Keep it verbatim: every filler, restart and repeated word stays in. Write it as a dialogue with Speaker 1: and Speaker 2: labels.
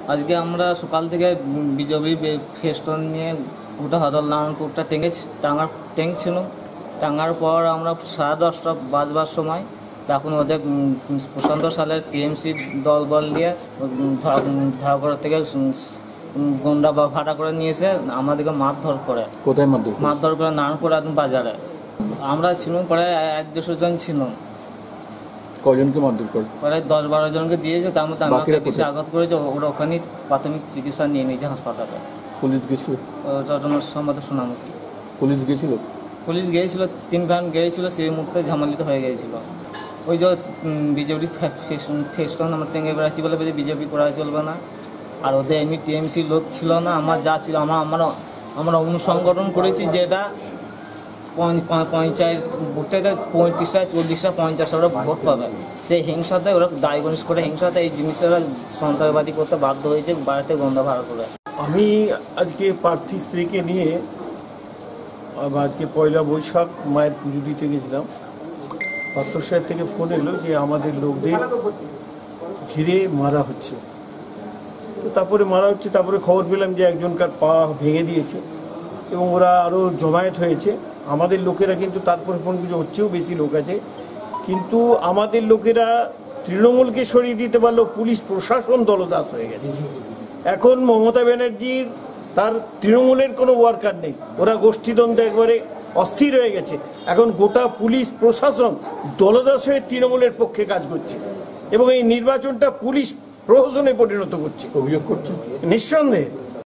Speaker 1: আজকে আমরা সকাল থেকে বিজেপি ফেস্টন নিয়ে গোটা হদল নারায়ণপুরটা টেঙে টাঙার টেংছিল। টাঙার পর আমরা সাড়ে দশটা বাজবার সময় তখন ওদের প্রশান্ত সালের টিএমসি দল বল দিয়ে ধারকড়া থেকে গন্ডা বা ভাড়া করে নিয়েছে, আমাদেরকে মারধর করে।
Speaker 2: কোথায় মারধর?
Speaker 1: মারধর করে নারায়ণপুর একদম বাজারে। আমরা ছিলাম প্রায় এক দেড়শো জন ছিলাম।
Speaker 2: কজনকে মারধর করে?
Speaker 1: প্রায় দশ বারো জনকে দিয়েছে, তার মধ্যে আমাকে বেশি আঘাত করেছে। ওরা ওখানেই প্রাথমিক চিকিৎসা নিয়ে নিয়েছে হাসপাতালে।
Speaker 2: পুলিশ গেছিল?
Speaker 1: ওটা তোমার সম্বন্ধে শোনামুখী।
Speaker 2: পুলিশ গেছিল?
Speaker 1: পুলিশ গিয়েছিল, তিন ভ্যান গিয়েছিল, সেই মুহূর্তে ঝামেলিত হয়ে গিয়েছিল। ওই যে বিজেপি ফেস্টন আমরা টেঙে বেড়াচ্ছি বলে বিজেপি করা চলবে না। আর ওদের এমনি টিএমসি লোক ছিল না। আমার যা ছিল আমার আমরা আমরা অনুসংগঠন করেছি, যেটা পঞ্চায়েত ভোটে পঁয়ত্রিশটা চল্লিশটা পঞ্চাশটা ওরা ভোট পাবে। সেই হিংসাতে ওরা ডায়াগনিস করে হিংসাতে এই জিনিসটা সন্ত্রাসবাদী করতে বাধ্য হয়েছে, বাড়িতে গন্ধা ভাড়া করে।
Speaker 3: আমি আজকে প্রার্থী স্ত্রীকে নিয়ে আজকে পয়লা বৈশাখ মায়ের পুজো দিতে গেছিলাম। পাত্র সাহেব থেকে ফোন এলো যে আমাদের লোকদের ঘিরে মারা হচ্ছে। তো তারপরে মারা হচ্ছে তারপরে খবর পেলাম যে একজনকার পা ভেঙে দিয়েছে এবং ওরা আরও জমায়েত হয়েছে। আমাদের লোকেরা কিন্তু তারপরে ফোন কিছু হচ্ছেও বেশি লোক আছে, কিন্তু আমাদের লোকেরা তৃণমূলকে সরিয়ে দিতে পারলেও পুলিশ প্রশাসন দলদাস হয়ে গেছে। এখন মমতা ব্যানার্জির তার তৃণমূলের কোনো ওয়ার্কার নেই, ওরা গোষ্ঠীদ্বন্দ্ব একবারে অস্থির হয়ে গেছে। এখন গোটা পুলিশ প্রশাসন দলদাস হয়ে তৃণমূলের পক্ষে কাজ করছে এবং এই নির্বাচনটা পুলিশ প্রহসনে পরিণত করছে।
Speaker 2: অভিযোগ করছে
Speaker 3: নিঃসন্দেহে।